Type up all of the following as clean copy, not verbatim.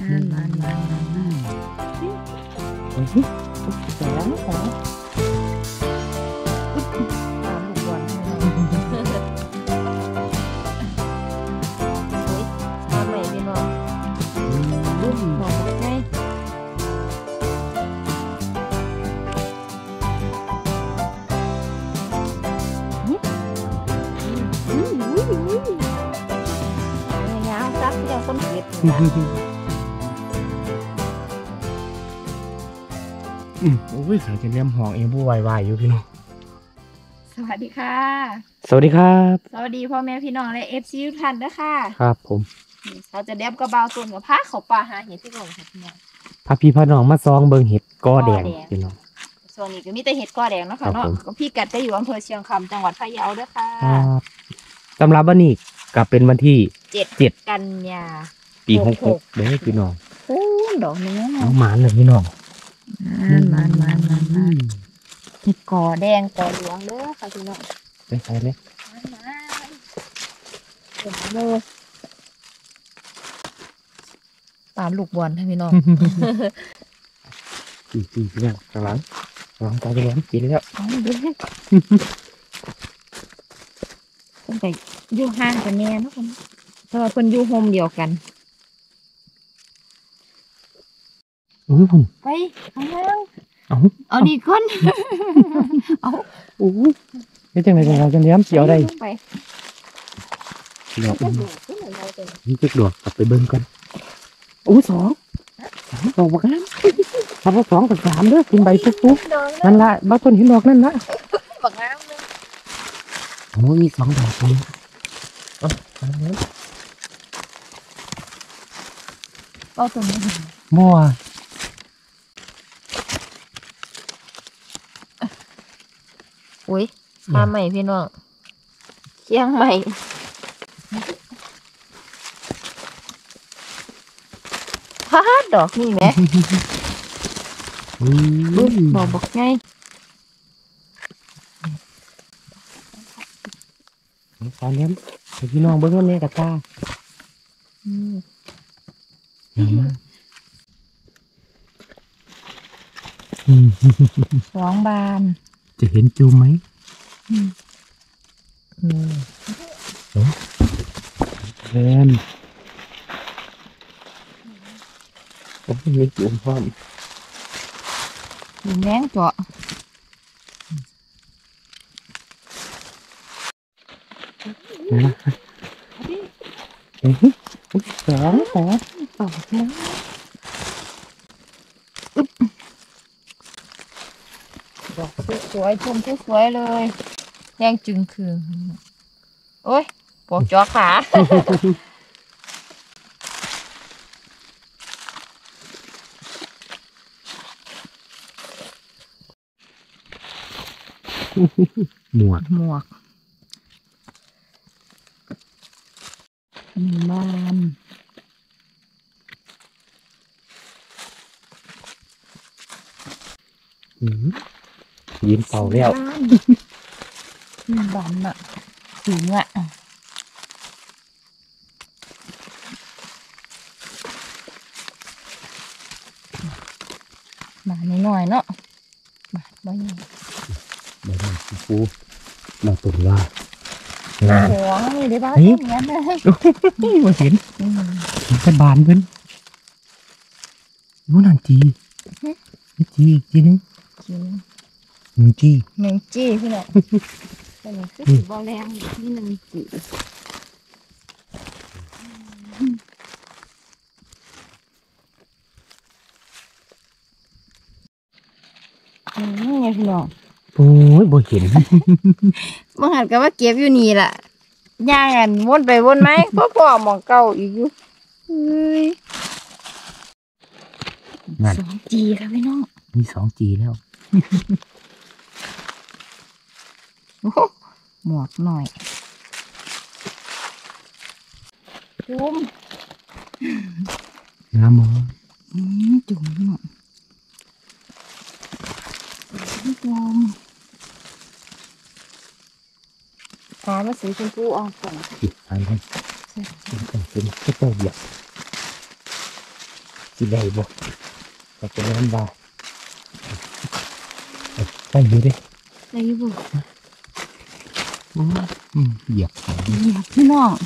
แสงตามลูกบอลให้เรามาใหม่พี่น้องบอกไงยาวซักเดียวคนเก็บโอ้ยสายจะเลี้ยมห้องเองผู้วายอยู่พี่น้องสวัสดีค่ะสวัสดีครับสวัสดีพ่อแม่พี่น้องและFCทุกท่านด้วยค่ะครับผมเราจะเด็บกระเบาต้นกับพาเขาป่าหาเห็ดที่ก่อนค่ะพี่น้องพาพี่พาน้องมาซองเบิงเห็ดก้อแดงพี่น้องส่วนนี้ก็มีแต่เห็ดกอแดงเนาะค่ะเนาะครับผมก็พี่กัดก็อยู่อำเภอเชียงคำจังหวัดพะเยาด้วยค่ะครับสำหรับวันนี้ก็เป็นวันที่ 7 กันยาปี66เด้อพี่น้องโอ้ดอกนี้เอาหมานเลยพี่น้องมันเห็ดกอแดงกอเหลืองเด้อค่ะพี่น้องไปใส่เลยเห็ดเลยตามลูกบอลให้พี่น้องปีพี่น้องข้างหลังตาจะแหลมกินแล้วเอาดูให้ต้องไปอยู่ห่างกันแน่เนาะคนเพราะว่าเพิ่นอยู่โฮมเดียวกันอุ้ยคุณไปเอาแล้วเอาเอาดีก่อนอุ้ยนี่จังไรจังเราจะเลี้ยมเสียวได้ไปพี่น้องจะดูขึ้นหน่อยเราจะนี่จึกดอกกลับไปเบิ้งกันโอ้ย2ดอกบักนั้นทำว่า2กับ3เด้อกินใบปุ๊บนั่นละบ้าต้นเห็นดอกนั่นละบักงามเลยโอ้ยมี2 ดอกเลยเอาเลยเอาตัวนี้มั่วอุ้ยมาใหม่พี่น้องเชียงใหม่พาดดอกนี่ไหมบอกบอกไงตอนนี้พี่น้องเบิ้งวันนี้กับตา 2 บานจะเห็นจูมไหมแรมผมมีจูมพร้อมแมงเจาะนะเฮ้ย2 ตอกแล้วดอกสวยๆชมสวยๆเลยแดงจึงคือโอ้ยปวกจอขาหมวกหมวก1 บานยินเป่าแล้ว 1 บานอ่ะถึงอ่ะบานน้อยๆเนาะบานบ่ใหญ่ไม่ได้ฟูมาตุนว่าหวงนี่ได้บ้านเนี้ยนะมาเห็นเป็นบานเพิ่นนู้นนั่นจีนึงจีหนึ่งจี้พี่น้องเป็นคือสีบอแรงนี่1 จี้ไงพี่น้องโอ้ยบ่เห็นบางหันก็ว่าเก็บอยู่นี่ล่ะย่างกันวนไปวนไหมพ่อหมองเก่าอีกอยู่เฮ้ยนั่น 2 จีค่ะพี่น้องมี2 จีแล้วโอ้โหหมวกหน่อยจุ่มงามมอจุ่มหน่อยจุ่มฟ้ามาสีชมพูออกก่อนจิตอันนั้นเป็นเจ้าเหยียบสิได้บ่ก็เป็นน้ำบาไปอยู่ดิได้อยู่บ่เหยียบเหยียบพี่น้อง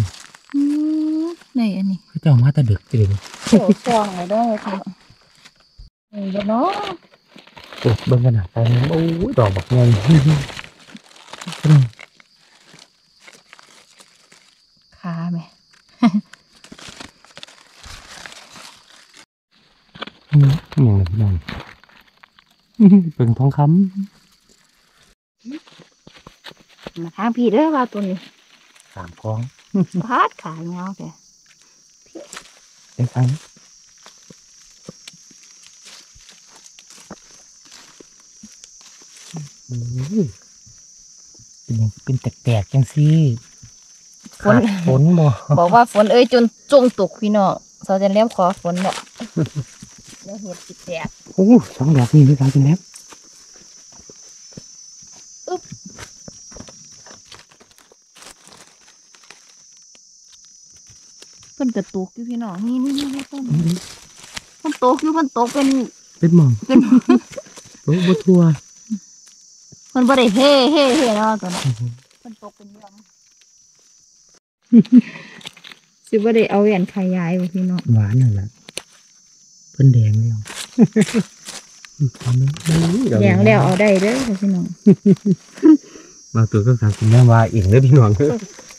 ได้อันนี้เขาเจ้ามาแต่ดึกจริงโอ้ฟองเลยได้พี่น้องนี่เนาะโอ้เบิ่งกันนะไปโอ้ยดอกบักใหญ่ขาแม่อย่างเบิ่งทองคมาทางพี่เด้อว่าตัวนี้ำ3กองพาดขาเงาแกได้ฟังเป็นแตกๆจังซี่ขาดฝนบ่บอกว่าฝนเอ้ยจนจงตกพี่น้องเราจะเลี้ยงขอฝนเนาะเดี๋ยวเห็ดสิแตกโอ้2 ดอกนี่ด้วยกันแล้วเพิ่นกระตุกอยู่พี่น้องนี่ต้นมันตกอยู่มันตกเป็นเป็นหมองเป็นโอ้บ่ทั่วมันบ่ได้เฮ่เนาะตัวนั้นมันตกเป็นเรื่องสิบ่ได้เอาแหวนขยายไว้พี่น้องหวานนั่นล่ะเพิ่นแดงแล้วแดงแล้วเอาได้เด้อพี่น้องมาตัวก็สั่งกินแม่ว่าเองเด้อพี่น้องเด้อ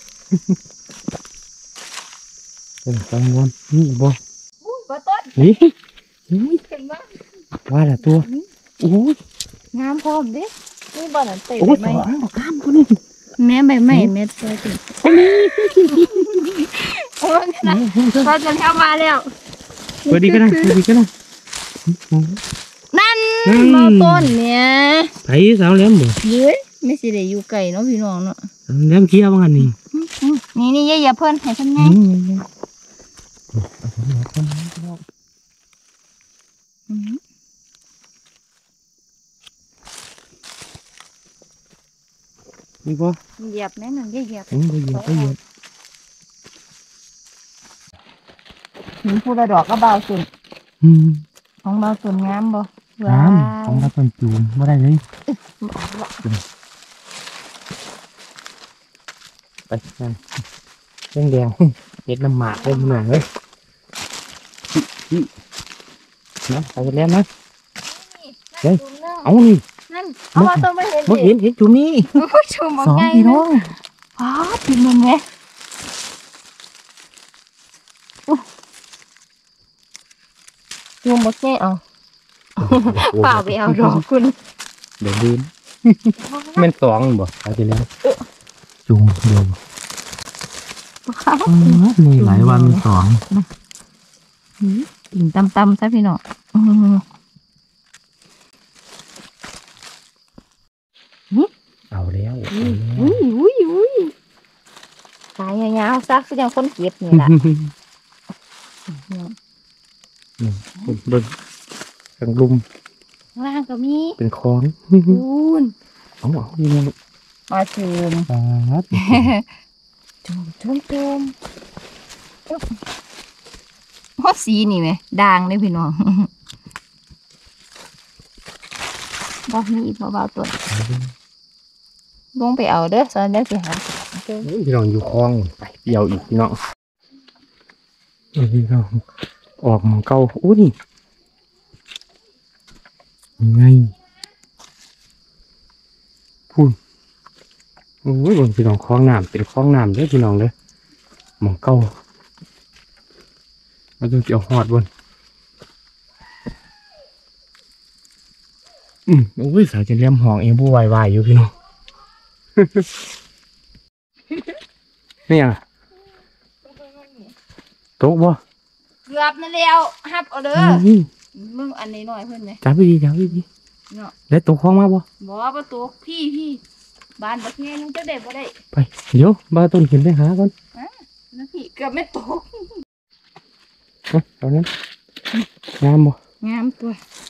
เป็นกังวลนี่บ่บ่ต้นนี่เห็นบ่ว่าละตัวโอ้ยงามพร้อมเด้นี่บ่นั่นเตะโอ้ยใบสไม้องข้ามคนนี้แม่ใบไม้เม็ดตัวจริงโอ้ยนะเราจะเข้ามาแล้วสวัสดีกันนะสวัสดีกันนะนั่นบ่ต้นเนี่ยไผสาวแหลมบ่เย้ยไม่สิได้อยู่ไกลเนาะพี่น้องเนาะแหลมเคี้ยวว่างั้นนี่นี่อย่าเพิ่นให้เพิ่นไงนี่บ่เหยียบแม่นั่นเหยียบบ่เหยียบบ่เหยียบหินผู้ละดอกก็เบาสุดอืมของเบาสุดงามบ่น้ำของเราต้นจูมบ่ได้เลยไปนั่นแดงเฮ็ดน้ำหมากเลยพี่น้องเอ้ยนะไปแล้วนะเอานี่นั่นเอามาต้นไม่เห็นบ่เห็นจุ่มนี่ชมบ่ 2 ไงพี่น้องอ๋อปิดมันไงยุงบ่แก่เอาฝ่าไปเอาดอกคุณเดี๋ยวดินแม่น2บ่ไปแล้วจุ่มเดียวนี่หลายวัน2 ติ่งตำๆซะพี่น้องเอาแล้วอุ้ยสายยาวๆซะคือยังคนเก็บนี่ล่ะเบิ่งทั้งลุมข้างล่างก็มีเป็นคลองคูณเอานี่นะมาจูมครับจุ่มเพราะสีนี่ไหมด่างเลยพี่น้องบ่มีอีกเบาๆตัวลงไปเอาเด้อตอนนี้สิหาพี่น้องอยู่คลองไปเดี่ยวอีกพี่น้องพี่น้องออกมาเก่าโอ้นี่ยังไงพูนโอ้ยบนพี่น้องคลองน้ำเป็นคลองน้ำเด้อพี่น้องเด้อหมองเก่าเราจะเอาหอดบนโอ้ยสาวจะเลี้ยมห้องเองผู้วายๆอยู่พี่น้อง นี่อ่ะโต๊ะบ่เกือบนั่นแล้วฮับเอาเด้อมึงอันนี้หน่อยเพิ่นไหมจับไปดีจับไปดีเนาะแล้วโต๊ะคล้องมาบ่บ่ประตูพี่บ้านบักแง่ยังจะได้บ่ได้ไปเดี๋ยวบ้าต้นขึ้นไปหาก่อนนะพี่เกือบไม่ตกเอานั้นงามบ่งามตัว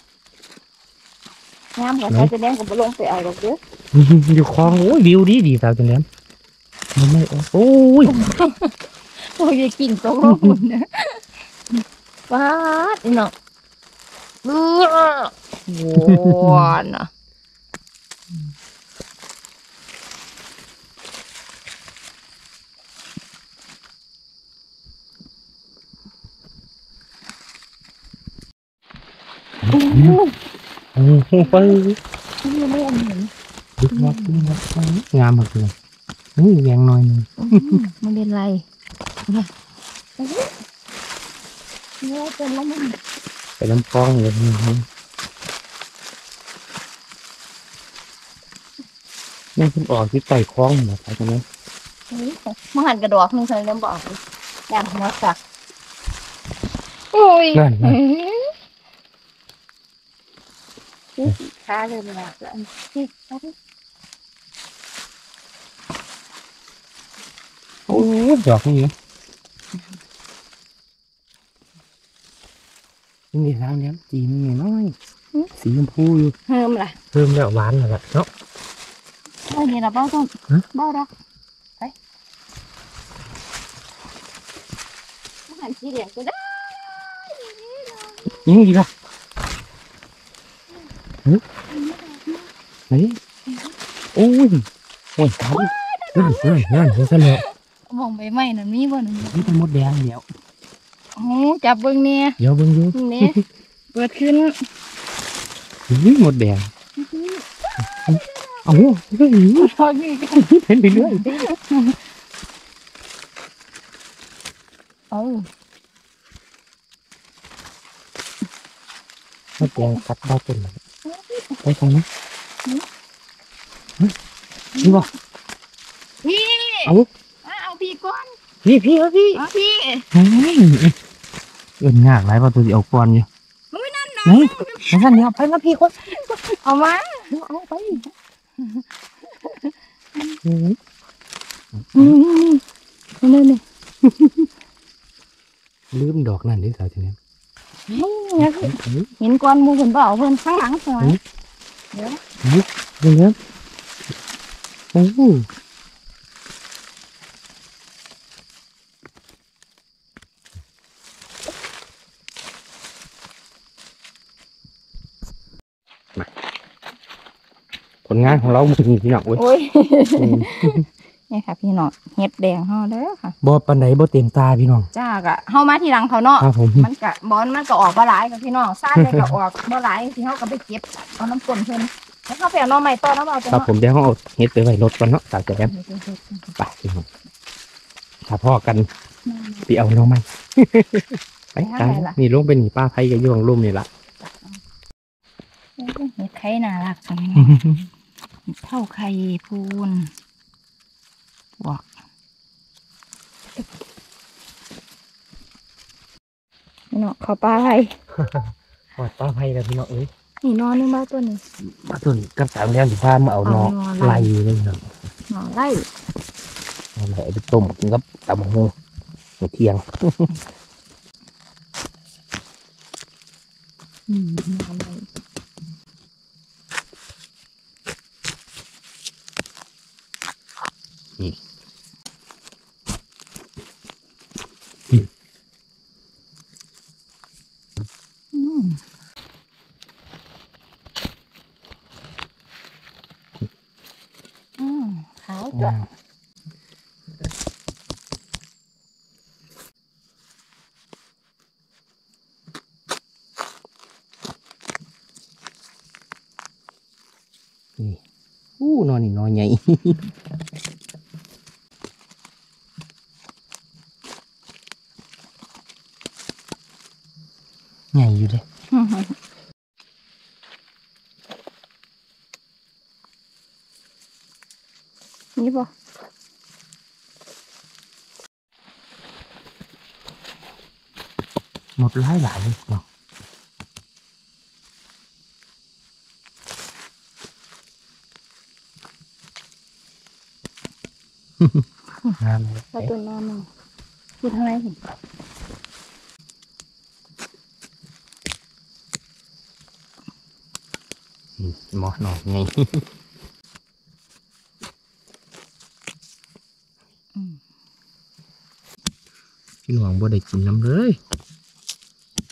งามกว่าใครจะแดงกับบ่ลงไปเอาดอกเด้ออยู่คลองโอ้ยวิวดีสาวจังแล้วมันไม่โอ้ยโอ้ยอย่ากิ่งตกลงหมดนะว้าดเนาะว้าเนาะโอ้โหไปนี่ไม่อันเห็นดึกวัดงามมากเลยนี่แยงหน่อยหนึงมันเป็นไรเนี่ยเนี่ยจนแล้วมันไปน้ำฟองเลยนี่นี่คุณออกที่ไต่คล้องเหรอใช่ไหมมันหันกระดอกนึงใส่เริ่มบอกอย่างหัวสักโอ้ยนั่นนั่นขาเลยมันอ่ะนี่โอ้ยดอกนี่นะนี่แล้วเนี้ยจีนนี่น้อยสีชมพูอยู่เฮิมล่ะเพิ่มแล้วหวานแล้วล่ะเนาะเอาเนี่ยเราเบ้าต้นเบ้าดอกไปมันหันสีเหลืองก็ได้ยังอีกอ่ะไหนโอ้ยโอ้ยครับนั่นเห็นซะแล้วมองใบไม้นั่นมีบ่หนึ่งนี่เป็นมดแดงเดี๋ยวโอ้จับเบิ่งเนี่ยเดี๋ยวเบิ่งอยู่นี่เปิดขึ้นนี่มดแดงเอ้าเฮ้ยทอดนี่เห็นไปเรื่อยเอามดแดงกัดเบาต้นเลยไปทางนี้นี่บ่พี่เอาเอาพี่ก่อนพี่เอาพี่เอาพี่เอิ้นยากหลายว่าตัวสิเอาก่อนอยู่อุ้ยนั่นนะไหนนั่นเดี๋ยวไปมาพี่คนเอามาเอาไปนี่นี่ลืมดอกนั่นดิสาวทีนี้เห็นก้อนมูเพิ่นบ่เอาเพิ่นข้างหลังสวยเดี๋ยวดูนะโอ้โหผลงานของเราเป็นพี่น้องเว้ยโอ้ยนี่ค่ะพี่น้องเห็ดแดงเฮาเด้อค่ะบ่ปันใดบ่เต็มตาพี่น้องจ้ากะเฮามาทีหลังเขาเนาะครับผมมันกะบอนมันก็ออกบ่หลายกับพี่น้องซ่านเลยก็ออกบ่หลายที่เฮาก็ไปเก็บเอาน้ำกลนเพิ่นแล้วเขาไปเอาหน่อไม้ต้อน้ำเอาจังครับเนาะผมเดี๋ยวเขาเอาเฮ็ดไปไว้รถก่อนเนาะตากแดดไปพี่น้องถ้าพ่อกันไปเอาน้องไหมไปกันนี่ลงไปหนีป้าไผ่กับยวงลุ่มนี่ละเห็ดไข่น่ารักจังเท่าไข่พูนบวกนี่เนาะเขาปลาไข่หอดป้าไผ่แล้วพี่น้องเอ้ยนี่นอนนี่มาตัวนี้มาตุนกับสามแรงสิพามาเอานอเอานอไล่ไล่เลยเนาะหน่อไล่เอาไหนไปต้มกินกับตำบักหุ่งมื้อเที่ยงหน่อไล่ อืมขาวจ้ะนี่นอนนี่นอนใหญ่ ใหญ่อยู่เลยนี่บ่หมดหลายเลยเนาะงามเลยแล้วตัวนอนนึงอยู่ทางไหนเห็นหมอหนอกไง พี่หลวงบ่ได้กินน้ำเลย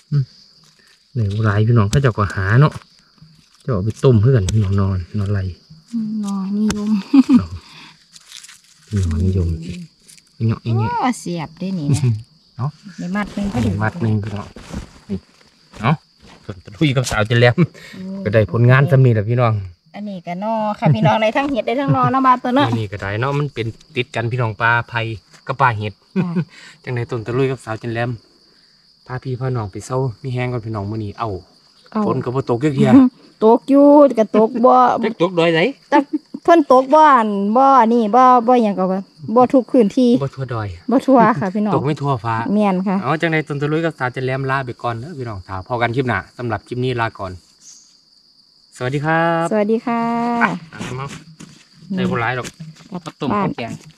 ไหนโบราณพี่น้องเขาเจ้าก็หาเนาะเจ้าเอาไปต้มเพื่อนพี่น้องนอนไรนอนิยมพี่น้องนิยมเนาะอย่างเงี้ยว้าเสียบได้นี่นะเนาะในมัดหนึงก็หดีนึ่งมัดหนึ่งพี่น้องนี่เนาะส่วนตะลุยกับสาวจะแหลมก็ได้ผลงานสำนีแหละพี่น้องอันนี้ก็นอค่ะพี่น้องในทั้งเห็ดได้ทั้งนอนะบาตัวเนาะนี่ก็ได้เนาะมันเป็นติดกันพี่น้องปลาไผ่กับปลาเห็ดค่ะจังในต้นตะลุยกับสาวจันแหลมพาพี่พาน้องไปเศร้ามีแห้งก่อนพี่น้องมื้อนี้เอาเอาฝนก็บ่ตกเยอะเทียตกอยู่ก็ตกบ่จักตกดอยไหนแต่เพิ่นตกบ่อันบ่อันนี้บ่หยังก็ว่าบ่ทุกพื้นที่บ่ทั่วดอยบ่ทั่วค่ะพี่น้องตกไม่ทั่วฟ้าแม่นค่ะเอาจังในต้นตะลุยกับสาวจันแหลมลาไปก่อนเด้อพี่น้องถ้าพอกันคลิปหน้าสำหรับคลิปนี้ลาก่อน สวัสดีครับสวัสดีค่ะตามมาได้บ่หลายดอกกลับข้าวต้มบ้านข้าวแกง